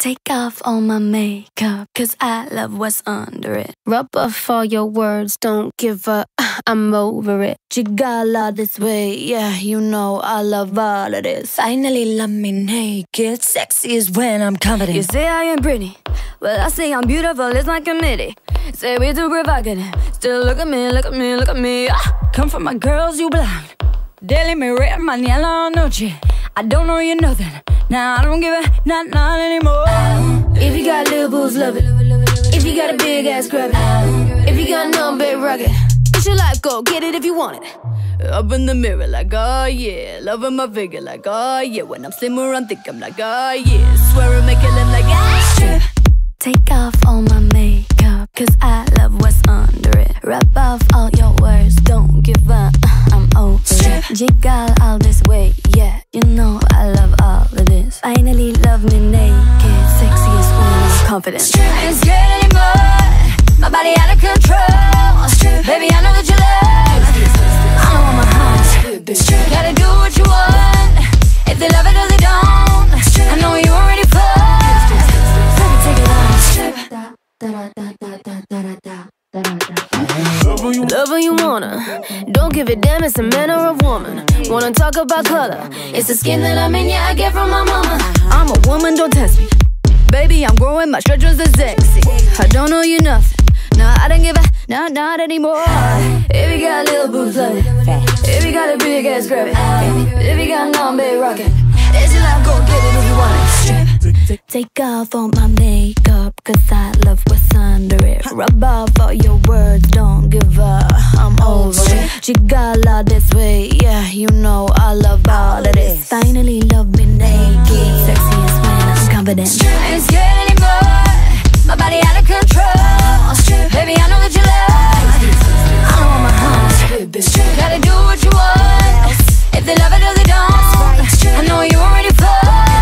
Take off all my makeup, cause I love what's under it. Rub off all your words, don't give up, I'm over it. Jigala this way, yeah, you know I love all of this. Finally love me naked, sexy is when I'm confident. You say I am pretty, well I say I'm beautiful, it's my committee. Say we too provocative, still look at me, look at me, look at me. Come from my girls, you blind. Daily me red, mañana noche. I don't know you nothing. Now I don't give a not anymore. If you got little boobs, love it. If you got a big ass, grab it. If you got no big rugged, it's your life, go get it if you want it. Up in the mirror like, oh yeah. Loving my figure like, oh yeah. When I'm slimmer, I'm thick, I'm like, oh yeah. Swear I make it look like, ah, strip. Take off all my makeup, cause I love what's under it. Rub off all your words, don't give up, I'm over it. Jiggle all this way, yeah, you know I love all of this. Finally love me naked, sexiest when I'm confident. I ain't scared anymore, my body out of control. Baby, I know that you love, I know I'm a hot. Gotta do what you want, if they love it or they don't. I know you already fall. Love who you wanna, don't give a damn, it's a man or a woman. Wanna talk about color, it's the skin that I'm in, yeah, I get from my mama. I'm a woman, don't test me. Baby, I'm growing, my stretchers are sexy. I don't know you nothing, nah, I don't give a, not anymore. If you got little boobs, love it. If you got a big ass, grab it. If you got long, big rocket, it's your life, go get it if you want it. Take off all my makeup, cause I love what's under it. Rub off all your words, don't give up, I'm over it. Jigala this way, yeah, you know I love all of this. Finally love me naked, sexiest when I'm confident. I ain't scared anymore, my body out of control. Baby, I know that you love, I know I'm a hot. Gotta do what you want, if they love it or they don't. I know you already fall.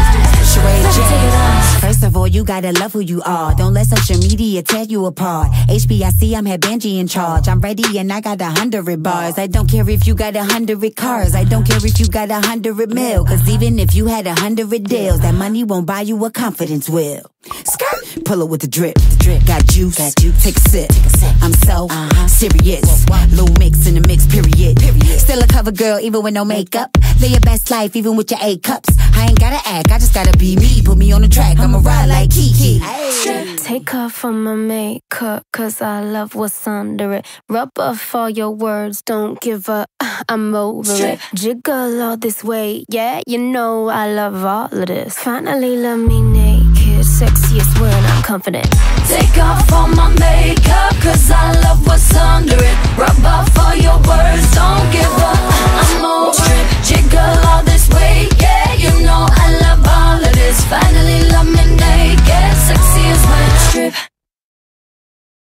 First of all, you gotta love who you are. Don't let social media tear you apart. HBIC, I'm head Benji in charge. I'm ready and I got 100 bars. I don't care if you got 100 cars. I don't care if you got 100 mil. Cause even if you had 100 deals, that money won't buy you a confidence will. Skirt, pull it with the drip. Got juice, take a sip. I'm so serious. Little mix in the mix, period. Still a cover girl, even with no makeup. Live your best life, even with your A cups. I ain't gotta act, I just gotta be me. Put me on the track, I'ma ride like Kiki. Take off all my makeup, cause I love what's under it. Rub off all your words, don't give up, I'm over it. Jiggle all this way, yeah, you know I love all of this. Finally love me naked, sexiest when I'm confident. Take off all my